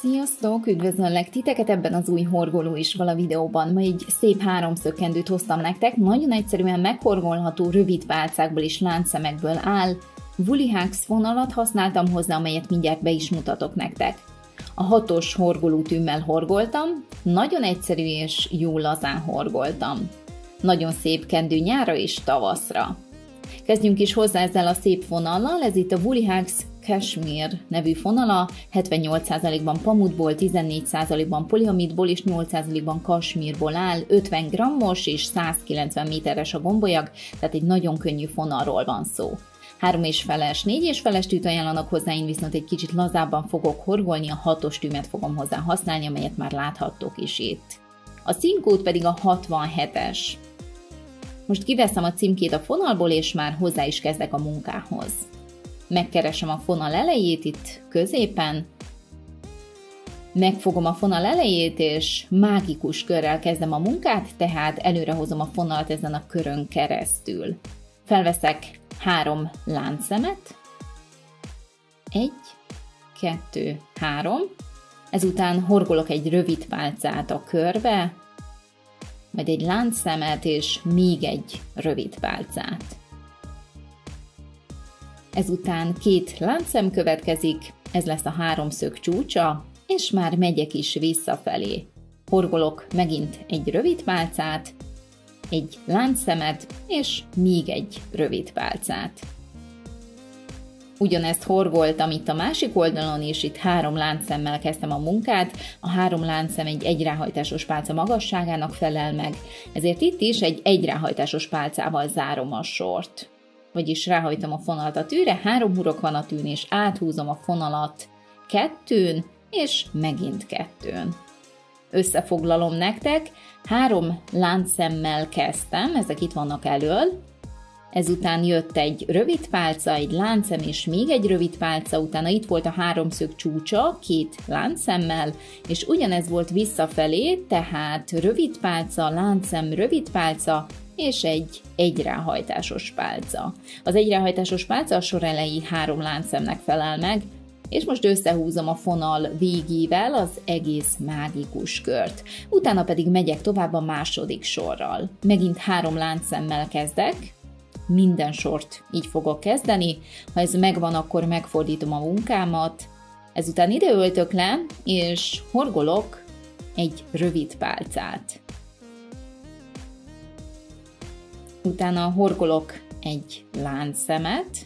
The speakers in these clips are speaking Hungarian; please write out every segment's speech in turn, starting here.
Sziasztok! Üdvözöllek titeket ebben az új horgoló iskola videóban. Ma egy szép háromszögkendőt hoztam nektek, nagyon egyszerűen meghorgolható rövid pálcákból és láncszemekből áll. Woollyhax fonalat használtam hozzá, amelyet mindjárt be is mutatok nektek. A 6-os horgolótűmmel horgoltam, nagyon egyszerű és jó lazán horgoltam. Nagyon szép kendő nyárra és tavaszra. Kezdjünk is hozzá ezzel a szép fonallal, ez itt a Woollyhax Cashmere nevű fonala, 78%-ban pamutból, 14%-ban poliamidból és 8%-ban kasmírból áll, 50 grammos és 190 méteres a gombolyag, tehát egy nagyon könnyű fonalról van szó. 3,5-es, 4,5-es tűt ajánlanak hozzá, én viszont egy kicsit lazábban fogok horgolni, a 6-os tűmet fogom hozzá használni, amelyet már láthattok is itt. A címkód pedig a 67-es. Most kiveszem a címkét a fonalból, és már hozzá is kezdek a munkához. Megkeresem a fonal elejét itt középen, megfogom a fonal elejét, és mágikus körrel kezdem a munkát, tehát előrehozom a fonalat ezen a körön keresztül. Felveszek 3 láncszemet, 1, 2, 3, ezután horgolok egy rövid pálcát a körbe, majd egy láncszemet és még egy rövid pálcát. Ezután 2 láncszem következik, ez lesz a háromszög csúcsa, és már megyek is visszafelé. Horgolok megint egy rövid pálcát, egy láncszemet, és még egy rövid pálcát. Ugyanezt horgoltam itt a másik oldalon, és itt 3 láncszemmel kezdtem a munkát. A 3 láncszem egy egyráhajtásos pálca magasságának felel meg, ezért itt is egy egyráhajtásos pálcával zárom a sort. Vagyis ráhajtom a fonalat a tűre, 3 hurok van a tűn, és áthúzom a fonalat 2-n, és megint 2-n. Összefoglalom nektek, 3 láncszemmel kezdtem, ezek itt vannak elől, ezután jött egy rövid pálca, egy láncszem és még egy rövid pálca, utána itt volt a háromszög csúcsa, 2 láncszemmel, és ugyanez volt visszafelé, tehát rövid pálca, láncszem, rövid pálca, és egy egyráhajtásos pálca. Az egyráhajtásos pálca a sor elejé 3 láncszemnek felel meg, és most összehúzom a fonal végével az egész mágikus kört. Utána pedig megyek tovább a második sorral. Megint 3 láncszemmel kezdek, minden sort így fogok kezdeni, ha ez megvan, akkor megfordítom a munkámat, ezután ide öltök le, és horgolok egy rövid pálcát. Utána horgolok egy láncszemet,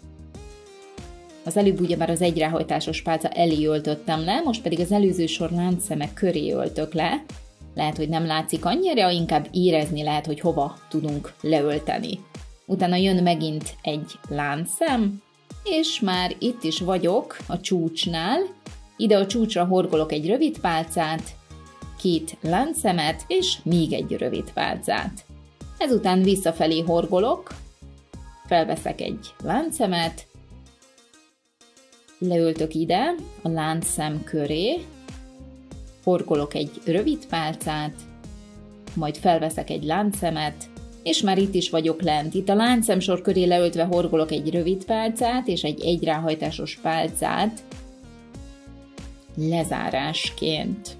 az előbb ugyebár az egyráhajtásos pálca elé öltöttem le, most pedig az előző sor láncszemek köré öltök le. Lehet, hogy nem látszik annyira, inkább érezni lehet, hogy hova tudunk leölteni. Utána jön megint egy láncszem, és már itt is vagyok a csúcsnál. Ide a csúcsra horgolok egy rövid pálcát, 2 láncszemet, és még egy rövid pálcát. Ezután visszafelé horgolok, felveszek egy láncszemet, leöltök ide a láncszem köré, horgolok egy rövid pálcát, majd felveszek egy láncszemet, és már itt is vagyok lent. Itt a láncszemsor köré leöltve horgolok egy rövid pálcát és egy egyráhajtásos pálcát lezárásként.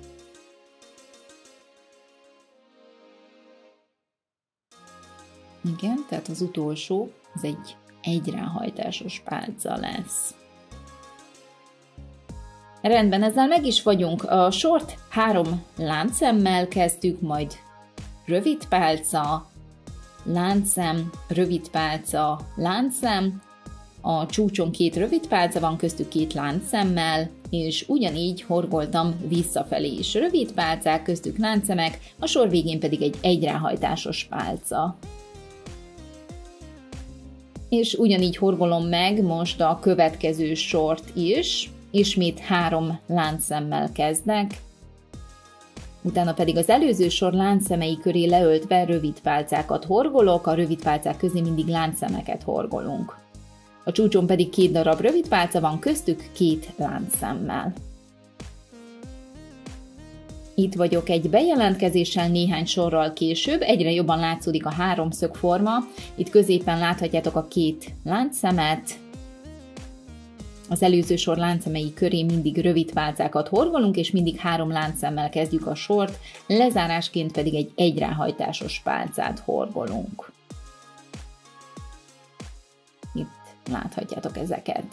Igen, tehát az utolsó, ez egy egyráhajtásos pálca lesz. Rendben, ezzel meg is vagyunk. A sort 3 láncszemmel kezdtük, majd rövid pálca, láncszem, rövid pálca, láncszem. A csúcson 2 rövid pálca van, köztük 2 láncszemmel, és ugyanígy horgoltam visszafelé is. Rövid pálcák, köztük láncszemek, a sor végén pedig egy egyráhajtásos pálca. És ugyanígy horgolom meg most a következő sort is, ismét 3 láncszemmel kezdek, utána pedig az előző sor láncszemei köré leöltve rövid pálcákat horgolok, a rövid pálcák közé mindig láncszemeket horgolunk. A csúcson pedig 2 darab rövid pálca van, köztük 2 láncszemmel. Itt vagyok egy bejelentkezéssel néhány sorral később, egyre jobban látszódik a háromszög forma, itt középen láthatjátok a 2 láncszemet, Az előző sor láncszemei köré mindig rövid pálcákat horgolunk, és mindig 3 láncszemmel kezdjük a sort, lezárásként pedig egy egyráhajtásos pálcát horgolunk. Itt láthatjátok ezeket.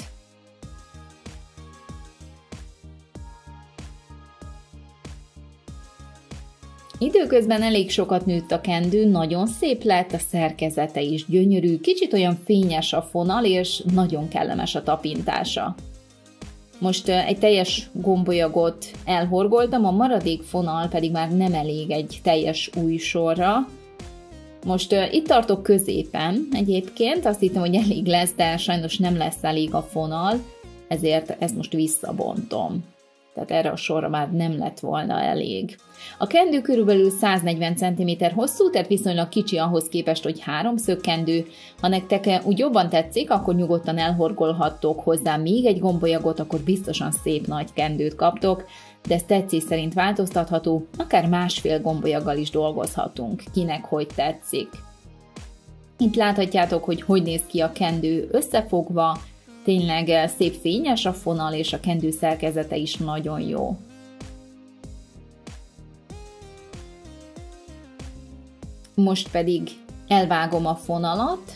Időközben elég sokat nőtt a kendő, nagyon szép lett, a szerkezete is gyönyörű, kicsit olyan fényes a fonal, és nagyon kellemes a tapintása. Most egy teljes gombolyagot elhorgoltam, a maradék fonal pedig már nem elég egy teljes új sorra. Most itt tartok középen egyébként, azt hittem, hogy elég lesz, de sajnos nem lesz elég a fonal, ezért ezt most visszabontom. Tehát erre a sorra már nem lett volna elég. A kendő körülbelül 140 cm hosszú, tehát viszonylag kicsi ahhoz képest, hogy 3-szög kendő. Ha nektek úgy jobban tetszik, akkor nyugodtan elhorgolhattok hozzá még egy gombolyagot, akkor biztosan szép nagy kendőt kaptok, de ez tetszés szerint változtatható, akár 1,5 gombolyaggal is dolgozhatunk, kinek hogy tetszik. Itt láthatjátok, hogy néz ki a kendő összefogva, tényleg szép fényes a fonal, és a kendő szerkezete is nagyon jó. Most pedig elvágom a fonalat,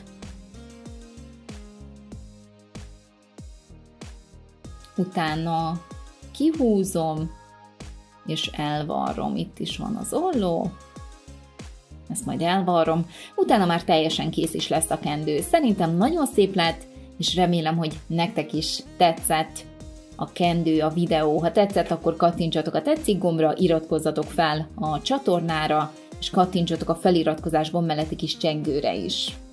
utána kihúzom, és elvarrom. Itt is van az olló, ezt majd elvarrom, utána már teljesen kész is lesz a kendő. Szerintem nagyon szép lett, és remélem, hogy nektek is tetszett a kendő, a videó. Ha tetszett, akkor kattintsatok a tetszik gombra, iratkozzatok fel a csatornára, és kattintsatok a feliratkozás gomb melletti kis csengőre is.